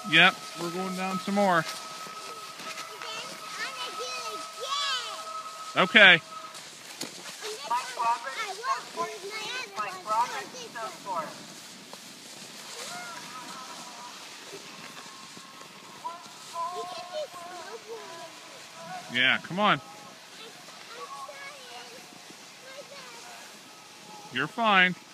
Yep, we're going down some more. Okay. Yeah, come on. You're fine.